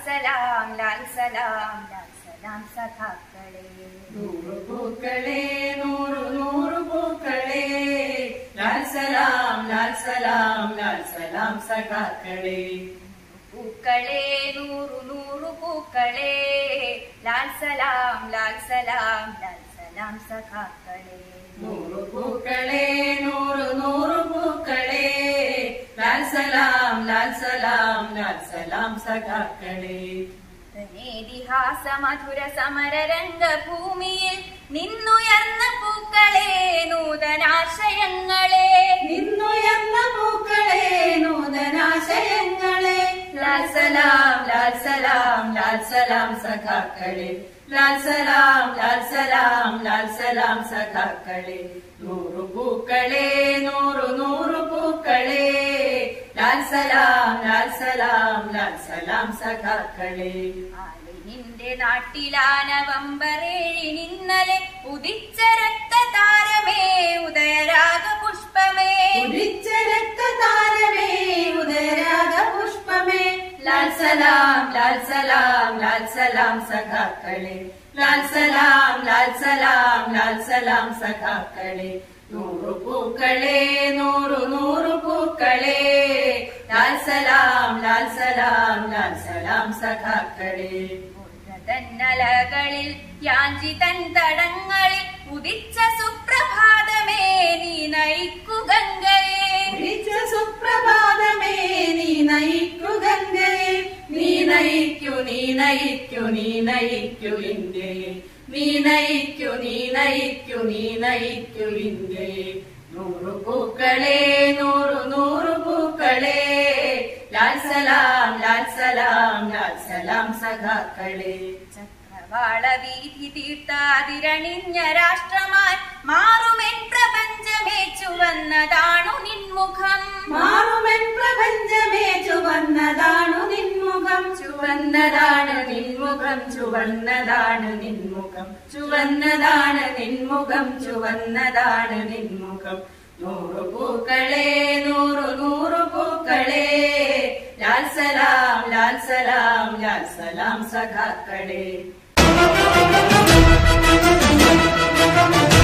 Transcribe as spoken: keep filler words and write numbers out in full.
സലാം ലാൽ സലാം ലാൽ സലാം സഖാക്കളെ. നൂറു പൂക്കളെ നൂറു നൂറു പൂക്കളെ ലാൽ സലാം ലാൽ സലാം ലാൽ സലാം സഖാക്കളെ. പൂക്കളെ നൂറു നൂറു പൂക്കളെ ലാൽ സലാം ലാൽ സലാം ലാൽ സലാം സഖാക്കളെ. നൂറു പൂക്കളെ നൂറു നൂറു പൂക്കളെ ലാൽ സലാം ലാൽ സലാം ലാൽ സലാം സഖാക്കളെ. ഇതിഹാസ മധുര സമര രംഗഭൂമിയിൽ നിന്നുയർന്ന പൂക്കളെ നൂതനാശയങ്ങളെ. നിന്നുയർന്ന പൂക്കളെ നൂതനാശയങ്ങളെ. ലാൽ സലാം ലാൽ സലാം ലാൽ സലാം സഖാക്കളെ. ലാൽ സലാം ലാൽ സലാം ലാൽ സലാം സഖാക്കളെ. നൂറു പൂക്കളെ നൂറു നൂറു പൂക്കളെ ലാൽ സലാം ലാൽ സലാം ലാൽ സലാം സഖാക്കളെ. ആലിനിന്റെ നാട്ടിലാന നവംബറേഴിനിന്നലെ ഉദിച്ച രക്തതാരമേ ഉദയരാഗ പുഷ്പമേ. ഉദിച്ച രക്തതാരമേ ഉദയരാഗ പുഷ്പമേ. ലാൽ സലാം ലാൽ സലാം ലാൽ സലാം സഖാക്കളെ. ലാൽ സലാം ലാൽ സലാം ലാൽ സലാം സഖാക്കളെ. നൂറു പൂക്കളെ നൂറു നൂറു പൂക്കളെ ലാൽ സലാം ലാൽ സലാം ലാൽ സലാം സഖാക്കളെ. തന്നലകളിൽ യാഞ്ചി തൻ തടങ്ങളിൽ ഉദിച്ച സുപ്രഭാതമേ നീ നയിക്കു ഗംഗയെ. ഉദിച്ച സുപ്രഭാതമേ നീ നയിക്കു ഗംഗയെ. നീ നയിക്കു നീ നയിക്കു നീ നയിക്കു ഇന്ത്യയെ. നീ നയിക്കു നീ നയിക്കു നീ നയിക്കു ഇന്ത്യയെ. നൂറു പൂക്കളെ നൂറു നൂറു പൂക്കളെ ലാൽ സലാം ലാൽ സലാം ലാൽ സലാം സഖാക്കളെ. ചക്രവാള വീതി തീർത്താതിരണിഞ്ഞ രാഷ്ട്രമായി മാറുമെൻ പ്രപഞ്ചമേ ചുവന്നതാണു നിൻമുഖം. മാറുമെൻ പ്രപഞ്ചമേ ചുവന്നതാണു നിൻമുഖം. ചുവന്നതാണ് നിൻമുഖം ചുവന്നതാണ് നിൻമുഖം. ചുവന്നതാണ് നിൻമുഖം ചുവന്നതാണ് നിൻമുഖം. നൂറു പൂക്കളെ നൂറു നൂറു പൂക്കളെ ലാൽ സലാം ലാൽ സലാം ലാൽ സലാം സഖാക്കളെ.